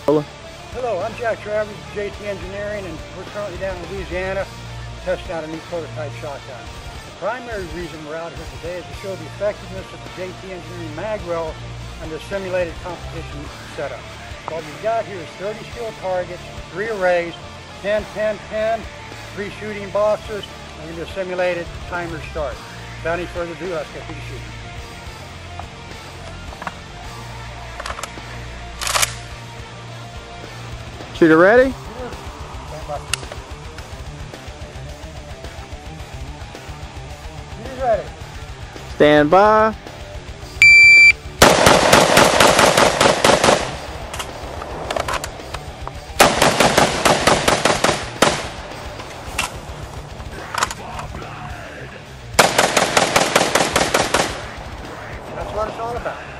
Hello, I'm Jack Travers with JT Engineering, and we're currently down in Louisiana testing out a new prototype shotgun. The primary reason we're out here today is to show the effectiveness of the JT Engineering Magwell under simulated competition setup. What we've got here is 30 steel targets, 3 arrays, 10, 10, 10, 3 shooting boxes, and a simulated timer start. Without any further ado, let's get to the shooting. Shooter ready? Stand by. Shooter's ready. Stand by. That's what it's all about.